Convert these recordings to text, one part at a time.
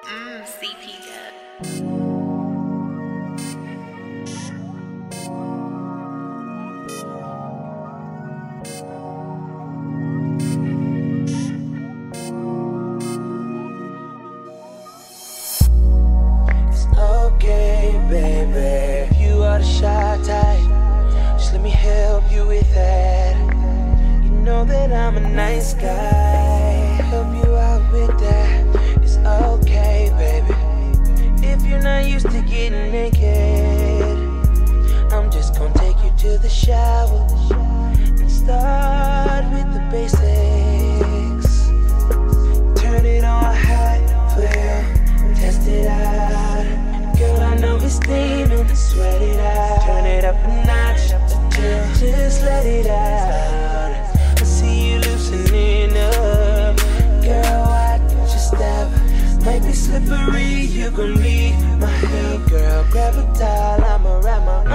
CP Dub. It's okay, baby. You are the shy type. Just let me help you with that. You know that I'm a nice guy. Help you out with that. It's okay, baby. If you're not used to getting naked, I'm just gonna take you to the shower and start with the basics. Turn it on hot for you, test it out. Girl, I know it's steaming, sweat it out. Turn it up a notch, just let it out. I see you loosening up. Girl, watch your step. Might be slippery, you gon' need my help. Girl, grab a towel, I'ma wrap my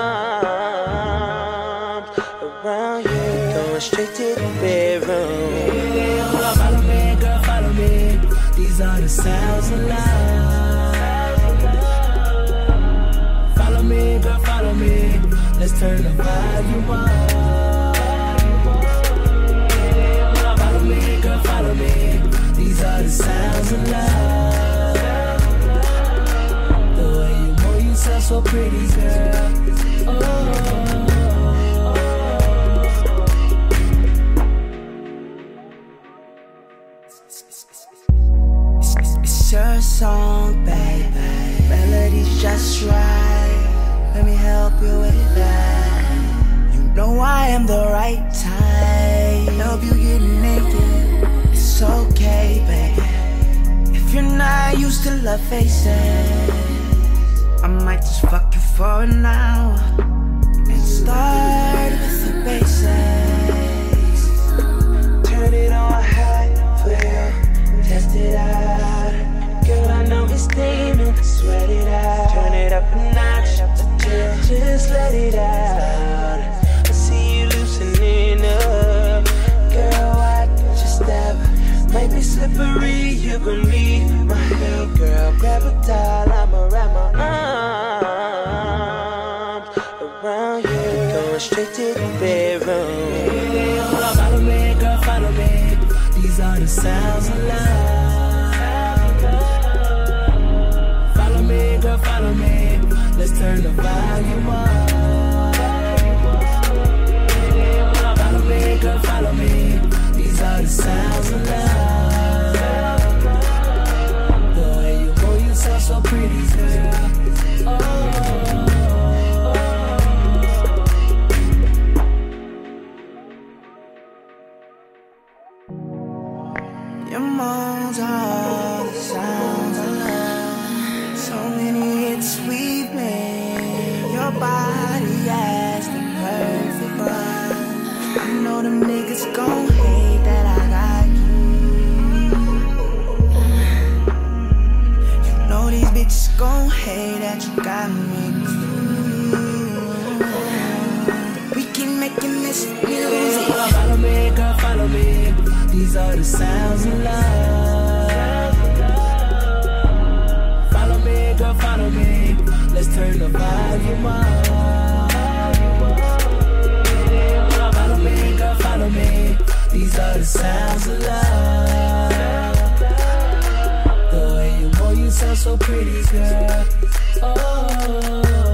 arms around you. Going straight to the bedroom. Follow me, girl, follow me. These are the sounds of love. Follow me, girl, follow me. Let's turn the volume up. Follow me, girl, follow me. These are the sounds of love. The way you move, you sound so pretty, girl. It's your song, baby. Melody's just right. Let me help you with that. You know I am the right type. Help you get naked. It's okay, baby. If you're not used to love faces, I might just fuck you for an hour and start with the basics. Turn it on hot for you, test it out. Girl, I know it's steaming, sweat it out. Turn it up a notch, just let it out. I see you loosening up. Girl, watch your step. Might be slippery, you gon' need my help. Girl, grab a towel, I'ma wrap my arms around you. Going straight to the bedroom. Follow me, girl, follow me. These are the sounds of love. Follow me, girl, follow me. Let's turn the volume up. Follow me, girl, follow me. These are the sounds of love. The way you move, you sound so pretty, girl. Your moans are the sounds of love. So many hits we've made. Your body has the perfect one. I know them niggas gon' hate that I got you. You know these bitches gon' hate that you got me too. We keep making this music. Follow me, girl, follow me. These are the sounds of love. Follow me, girl, follow me. Let's turn the volume up. Follow me, girl, follow me. These are the sounds of love. The way you move, you sound so pretty, girl. Oh.